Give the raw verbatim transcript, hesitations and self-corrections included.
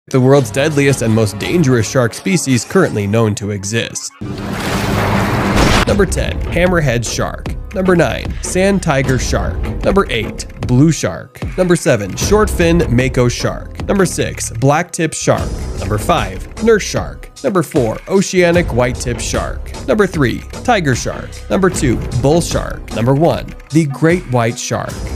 The world's deadliest and most dangerous shark species currently known to exist. Number ten. Hammerhead shark. Number nine. Sand tiger shark. Number eight. Blue shark. Number seven. Short fin mako shark. Number six. Blacktip shark. Number five. Nurse shark. Number four. Oceanic white-tip shark. Number three. Tiger shark. Number two. Bull shark. Number one. The great white shark.